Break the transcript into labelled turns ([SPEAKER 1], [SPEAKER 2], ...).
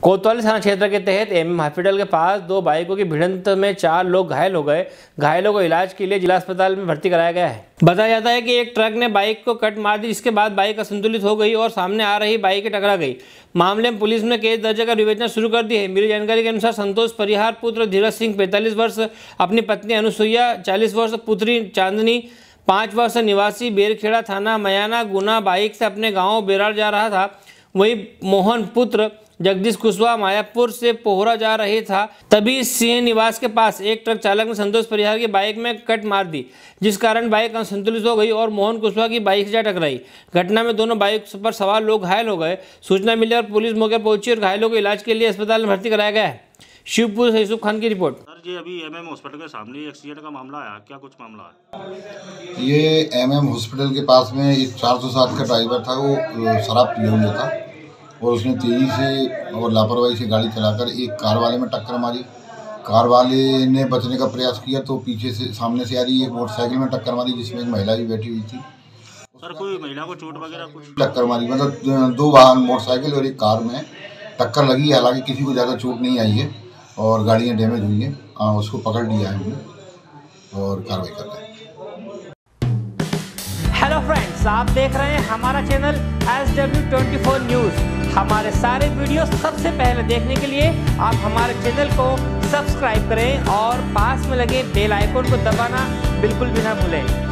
[SPEAKER 1] कोतवाली थाना क्षेत्र के तहत एमएम हॉस्पिटल के पास दो बाइकों की भिड़ंत में 4 लोग घायल हो गए। घायलों को इलाज के लिए जिला अस्पताल में भर्ती कराया गया है। बताया जाता है कि एक ट्रक ने बाइक को कट मार दी, जिसके बाद बाइक असंतुलित हो गई और सामने आ रही बाइक के टकरा गई। मामले में पुलिस ने केस दर्ज कर विवेचना शुरू कर दी है। मिली जानकारी के अनुसार संतोष परिहार पुत्र धीरज सिंह 45 वर्ष, अपनी पत्नी अनुसुईया 40 वर्ष, पुत्री चांदनी 5 वर्ष निवासी बेरखेड़ा थाना मयाना गुना बाइक से अपने गाँव बेराड़ जा रहा था। वहीं मोहन पुत्र जगदीश कुशवाहा मायापुर से पोहरा जा रही था। तभी सिंह निवास के पास एक ट्रक चालक ने संतोष परिहार की बाइक में कट मार दी, जिस कारण बाइक असंतुलित हो गई और मोहन कुशवाहा की बाइक से जा टकराई। घटना में दोनों बाइक पर सवार लोग घायल हो गए। सूचना मिली और पुलिस मौके पर पहुंची और घायलों को इलाज के लिए अस्पताल में भर्ती कराया गया है। शिवपुर से यूसुफ खान की रिपोर्ट।
[SPEAKER 2] सर, ये अभी एमएम हॉस्पिटल के सामने एक्सीडेंट का मामला आया, क्या कुछ मामला है?
[SPEAKER 3] ये एमएम हॉस्पिटल के पास में एक 407 का ड्राइवर था, वो शराब पिए हुए था और उसने तेज़ी से और लापरवाही से गाड़ी चलाकर एक कार वाले में टक्कर मारी। कार वाले ने बचने का प्रयास किया तो पीछे से सामने से आ रही एक मोटरसाइकिल में टक्कर मारी, जिसमें एक महिला भी बैठी हुई थी।
[SPEAKER 2] सर, कोई महिला को चोट वगैरह कुछ?
[SPEAKER 3] टक्कर मारी मतलब 2 वाहन मोटरसाइकिल और एक कार में टक्कर लगी। हालांकि किसी को ज़्यादा चोट नहीं आई है और गाड़ियाँ डैमेज हुई हैं। उसको पकड़ लिया है हमने और कार्रवाई कर रहे हैं।
[SPEAKER 1] हेलो फ्रेंड्स, आप देख रहे हैं हमारा चैनल SW24 न्यूज़। हमारे सारे वीडियो सबसे पहले देखने के लिए आप हमारे चैनल को सब्सक्राइब करें और पास में लगे बेल आइकन को दबाना बिल्कुल भी ना भूलें।